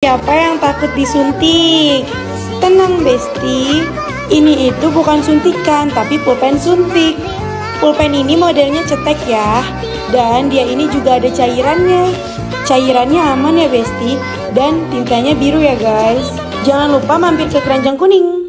Siapa yang takut disuntik? Tenang Besti, ini itu bukan suntikan tapi pulpen suntik. Pulpen ini modelnya cetek ya, dan dia ini juga ada cairannya. Cairannya aman ya Besti, dan tintanya biru ya guys. Jangan lupa mampir ke Keranjang Kuning.